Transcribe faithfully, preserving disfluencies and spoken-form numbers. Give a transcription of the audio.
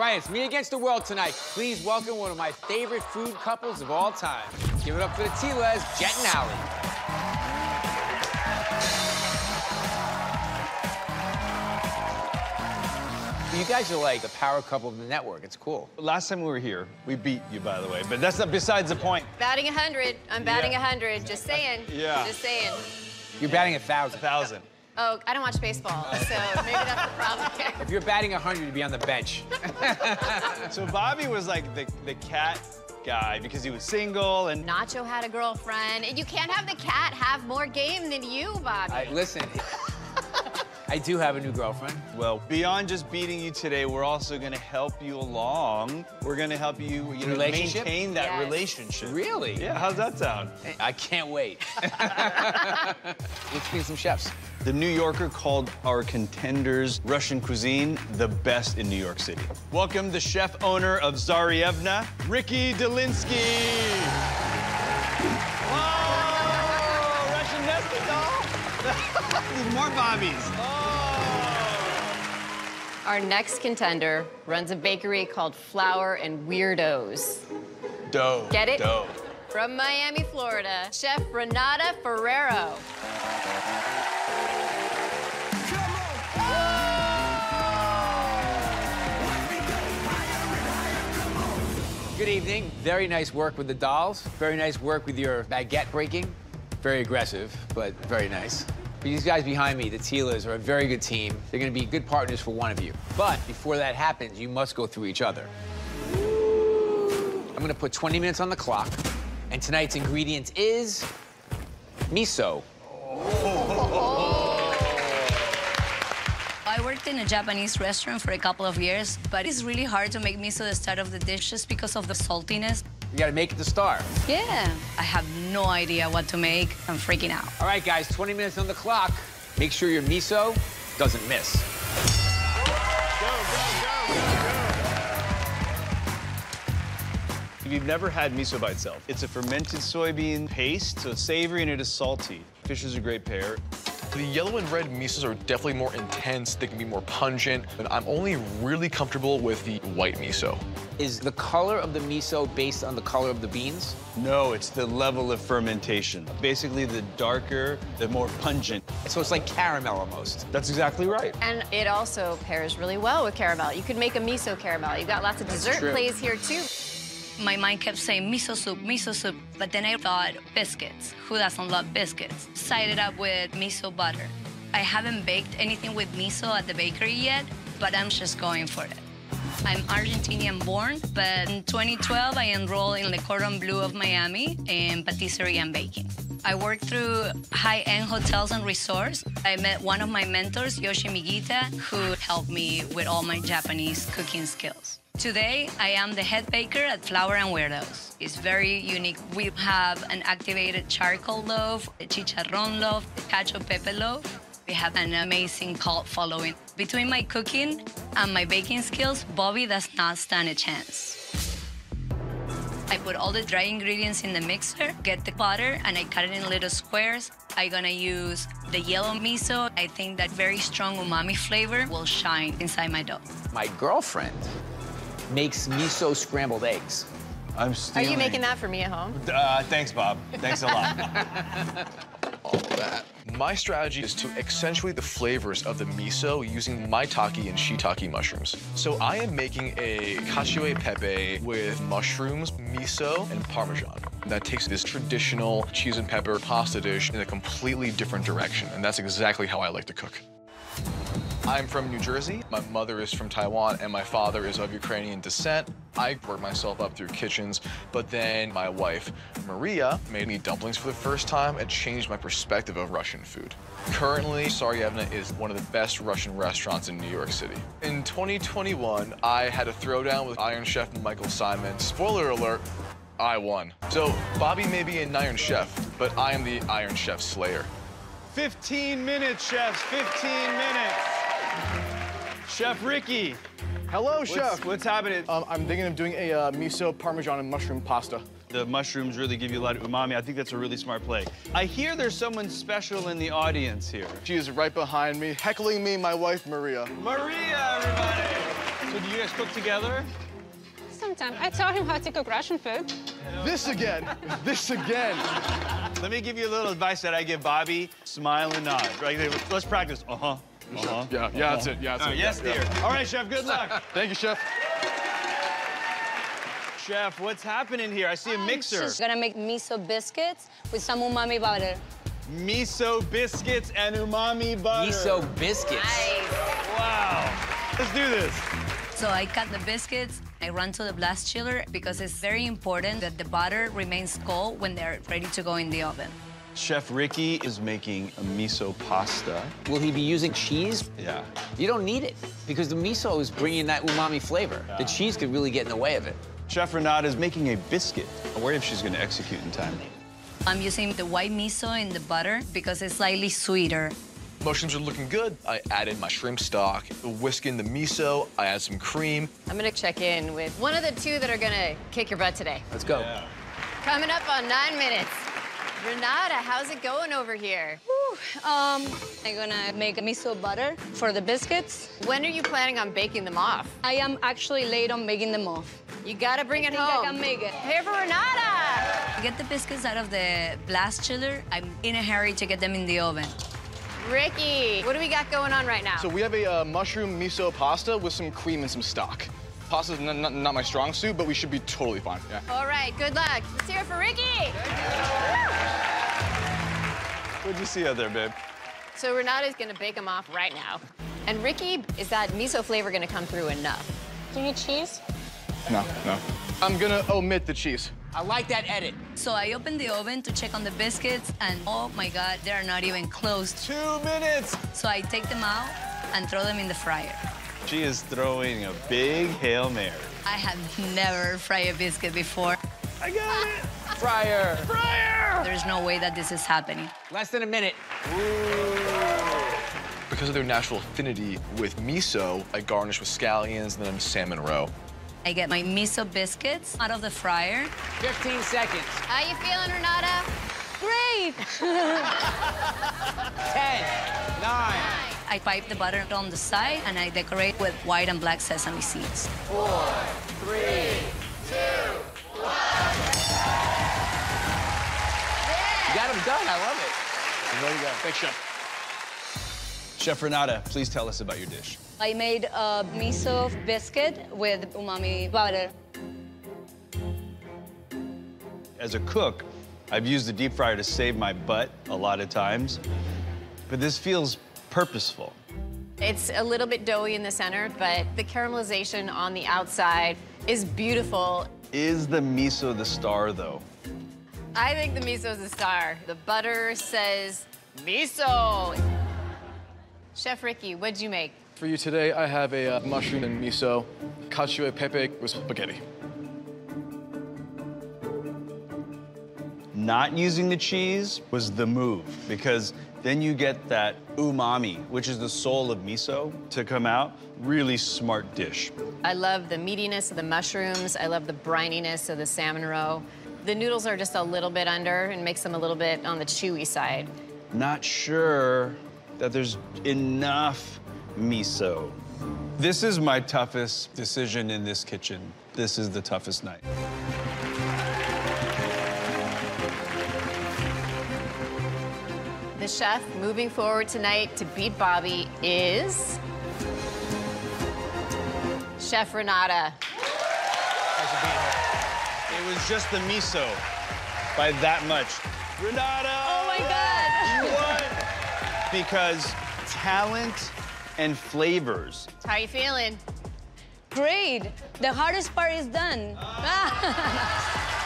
right, it's me against the world tonight. Please welcome one of my favorite food couples of all time. Give it up for the T L C, Jet and Allie. You guys are like the power couple of the network. It's cool. Last time we were here, we beat you, by the way, but that's not besides the point. Batting a hundred. I'm batting a Yeah. hundred. Just saying. Yeah. Just saying. You're batting a thousand. A thousand. Oh, I don't watch baseball, so maybe that's the problem here. If you're batting a hundred, you'd be on the bench. So Bobby was like the, the cat guy because he was single and... Nacho had a girlfriend, and you can't have the cat have more game than you, Bobby. I, listen, I do have a new girlfriend. Well, beyond just beating you today, we're also gonna help you along. We're gonna help you, you know, Relationship? maintain that Yes. relationship. Really? Yeah, how's that sound? I can't wait. Let's meet some chefs. The New Yorker called our contenders Russian cuisine the best in New York City. Welcome the chef owner of Zaryevna, Ricky Delinsky. Whoa! Russian nested doll. There's more Bobbies. Oh. Our next contender runs a bakery called Flour and Weirdos. Dough. Get it? Dough. From Miami, Florida, Chef Renata Ferrero. Good evening. Very nice work with the dolls. Very nice work with your baguette breaking. Very aggressive, but very nice. These guys behind me, the Tilas, are a very good team. They're gonna be good partners for one of you. But before that happens, you must go through each other. I'm gonna put twenty minutes on the clock, and tonight's ingredient is miso. I worked in a Japanese restaurant for a couple of years, but it's really hard to make miso the start of the dish just because of the saltiness. You gotta make it the star. Yeah. I have no idea what to make. I'm freaking out. All right, guys, twenty minutes on the clock. Make sure your miso doesn't miss. If you've never had miso by itself, it's a fermented soybean paste, so it's savory and it is salty. Fish is a great pair. The yellow and red misos are definitely more intense. They can be more pungent, and I'm only really comfortable with the white miso. Is the color of the miso based on the color of the beans? No, it's the level of fermentation. Basically, the darker, the more pungent. So it's like caramel almost. That's exactly right. And it also pairs really well with caramel. You could make a miso caramel. You've got lots of That's dessert true. plays here, too. My mind kept saying miso soup, miso soup, but then I thought biscuits. Who doesn't love biscuits? Side it up with miso butter. I haven't baked anything with miso at the bakery yet, but I'm just going for it. I'm Argentinian born, but in twenty twelve, I enrolled in the Cordon Bleu of Miami in patisserie and baking. I worked through high-end hotels and resorts. I met one of my mentors, Yoshi Migita, who helped me with all my Japanese cooking skills. Today, I am the head baker at Flour and Weirdos. It's very unique. We have an activated charcoal loaf, a chicharrón loaf, a cacio pepe loaf. We have an amazing cult following. Between my cooking and my baking skills, Bobby does not stand a chance. I put all the dry ingredients in the mixer, get the butter, and I cut it in little squares. I'm gonna use the yellow miso. I think that very strong umami flavor will shine inside my dough. My girlfriend makes miso scrambled eggs. I'm Are stealing. you making that for me at home? Uh, thanks, Bob. Thanks a lot. All that. My strategy is to accentuate the flavors of the miso using maitake and shiitake mushrooms. So I am making a cacio e pepe with mushrooms, miso, and parmesan. That takes this traditional cheese and pepper pasta dish in a completely different direction, and that's exactly how I like to cook. I'm from New Jersey. My mother is from Taiwan, and my father is of Ukrainian descent. I worked myself up through kitchens, but then my wife, Maria, made me dumplings for the first time and changed my perspective of Russian food. Currently, Zaryevna is one of the best Russian restaurants in New York City. In twenty twenty-one, I had a throwdown with Iron Chef Michael Simon. Spoiler alert, I won. So Bobby may be an Iron Chef, but I am the Iron Chef Slayer. fifteen minutes, chefs, fifteen minutes. Chef Ricky. Hello, What's, chef. what's happening? Um, I'm thinking of doing a uh, miso, parmesan, and mushroom pasta. The mushrooms really give you a lot of umami. I think that's a really smart play. I hear there's someone special in the audience here. She is right behind me, heckling me, my wife, Maria. Maria, everybody. So do you guys cook together? Sometimes. I taught him how to cook Russian food. This again. This again. Let me give you a little advice that I give Bobby. Smile and nod. Right there. Let's practice. Uh-huh. Uh-huh. Yeah, yeah, that's it. Yeah, that's All it. right, yes, yeah, dear. yeah. All right, Chef, good luck. Thank you, Chef. Chef, what's happening here? I see a mixer. Just gonna make miso biscuits with some umami butter. Miso biscuits and umami butter. Miso biscuits. Nice. Wow. Let's do this. So I cut the biscuits, I run to the blast chiller because it's very important that the butter remains cold when they're ready to go in the oven. Chef Ricky is making a miso pasta. Will he be using cheese? Yeah. You don't need it because the miso is bringing that umami flavor. The cheese could really get in the way of it. Chef Renata is making a biscuit. I worry if she's going to execute in time. I'm using the white miso in the butter because it's slightly sweeter. Mushrooms are looking good. I added my shrimp stock, whisk in the miso, I add some cream. I'm gonna check in with one of the two that are gonna kick your butt today. Let's go. Yeah. Coming up on nine minutes. Renata, how's it going over here? Whew. Um, I'm gonna make a miso butter for the biscuits. When are you planning on baking them off? I am actually late on making them off. You gotta bring it I think home. I can make it. Here for Renata! Get the biscuits out of the blast chiller. I'm in a hurry to get them in the oven. Ricky, what do we got going on right now? So we have a uh, mushroom miso pasta with some cream and some stock. Pasta's not, not, not my strong suit, but we should be totally fine. Yeah. All right, good luck. Let's hear it for Ricky. What'd you see out there, babe? So Renata's gonna bake them off right now. And Ricky, is that miso flavor gonna come through enough? Do you need cheese? No, no. I'm gonna omit the cheese. I like that edit. So I opened the oven to check on the biscuits, and oh my God, they're not even close. Two minutes. So I take them out and throw them in the fryer. She is throwing a big Hail Mary. I have never fried a biscuit before. I got it. Fryer. Fryer. There's no way that this is happening. Less than a minute. Because of their natural affinity with miso, I garnish with scallions and then salmon roe. I get my miso biscuits out of the fryer. fifteen seconds. How you feeling, Renata? Great! ten, nine, I pipe the butter on the side, and I decorate with white and black sesame seeds. four, three, two, one. You got them done. I love it. There you go. Thanks, Chef. Chef Renata, please tell us about your dish. I made a miso biscuit with umami butter. As a cook, I've used the deep fryer to save my butt a lot of times, but this feels purposeful. It's a little bit doughy in the center, but the caramelization on the outside is beautiful. Is the miso the star, though? I think the miso is the star. The butter says miso. Chef Ricky, what'd you make? For you today, I have a uh, mushroom and miso cacio e pepe with spaghetti. Not using the cheese was the move, because then you get that umami, which is the soul of miso, to come out. Really smart dish. I love the meatiness of the mushrooms. I love the brininess of the salmon roe. The noodles are just a little bit under and makes them a little bit on the chewy side. Not sure that there's enough miso. This is my toughest decision in this kitchen. This is the toughest night. The chef moving forward tonight to beat Bobby is Chef Renata. It was just the miso by that much. Renata! Oh my God! You won! Because talent and flavors. How you feeling? Great! The hardest part is done.